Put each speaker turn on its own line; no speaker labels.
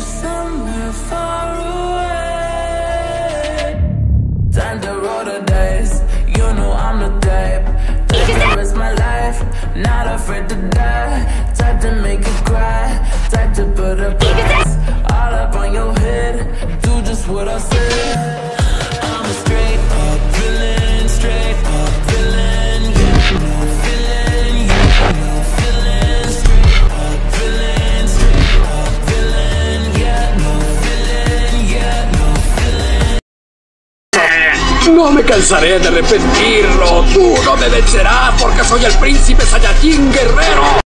somewhere far away. Time to roll the dice. You know I'm the type. Time to risk my life. Not afraid to die. Type to make you cry. Type to put a price all up on your head. Do just what I said. I'm a straight up villain. Straight up villain. Yeah, no villain. Yeah, no villain. Straight up villain. Straight up villain. Yeah, no villain. Yeah, no villain.
No me cansaré de repetirlo. Tú no me vencerás porque soy el príncipe Saiyajin guerrero.